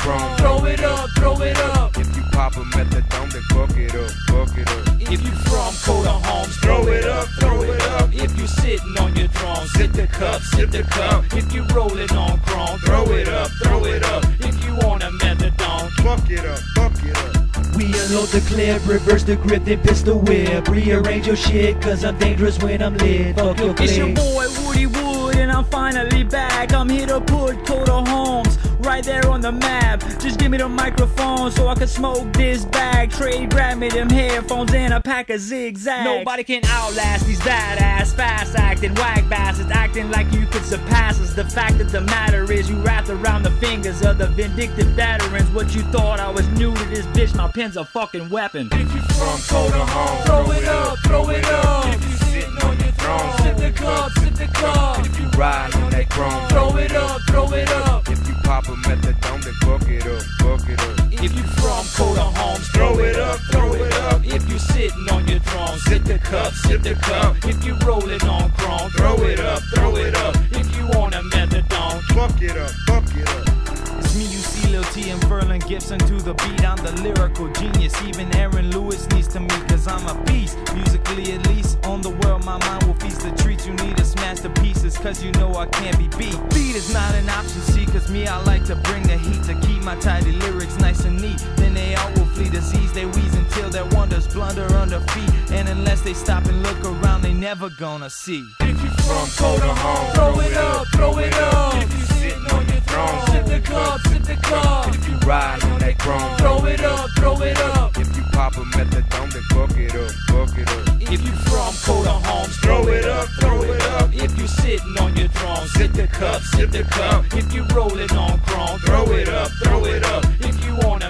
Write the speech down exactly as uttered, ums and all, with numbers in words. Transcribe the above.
chrome, throw it up, throw it up. If you pop a methadone, then fuck it up, fuck it up. If you from Coda Homes, throw it up, throw it up. If you sitting on your throne, sit the cup, sit the cup. If you rolling on chrome, throw it up, throw it up. If you on a methadone, fuck it up, fuck it up. We unload the clip, reverse the grip, then pistol whip. Rearrange your shit, cause I'm dangerous when I'm lit. Fuck your clip. It's your boy Woody Wood, and I'm finally back. I'm here to put Coda Homes right there on the map. Just give me the microphone so I can smoke this bag. Trey, grab me them headphones and a pack of zigzags. Nobody can outlast these badass, fast acting whack bastards, acting like you could surpass us. The fact of the matter is you wrapped around the fingers of the vindictive veterans. What you thought I was new to this bitch, my pen's a fucking weapon. if you from Coda Homes, throw it up, throw it up. If you sitting on your throne, sit the cup, sit the cup. If you ride on that chrome, Throw it up, throw it up. If you pop a methadone, then fuck it up, fuck it up. If you from Coda Homes, throw it up, throw it up. If you sitting on your throne, sit the cup, sit the cup. If you rolling on chrome, throw it up, throw it up. If you on a methadone, Fuck it up, fuck it up. It's me, you see Lil T and Ferlin Gibson to the beat. I'm the lyrical genius. Even Aaron Lewis needs to me, cause I'm a beast. Musically at least, on the world my mind will feast the treats. You need to smash the pieces, cause you know I can't be beat. Beat is not an option, see, cause me I like to bring the heat. To keep my tidy lyrics nice and neat. Then they all will flee disease, they wheeze until their wonders blunder under feet. And unless they stop and look around, they never gonna see. if you from Coda Homes, throw it up, throw it up. If you sitting on your throne, sit the cup, sit the cup. If you ride on that chrome, Throw it up, throw it up. If you pop a methadone, then fuck it up, fuck it up. If you from Coda Homes, throw it up, throw it up. If you sitting on your throne, sit the cup, sit the cup. If you rolling on chrome, throw it up, throw it up. If you on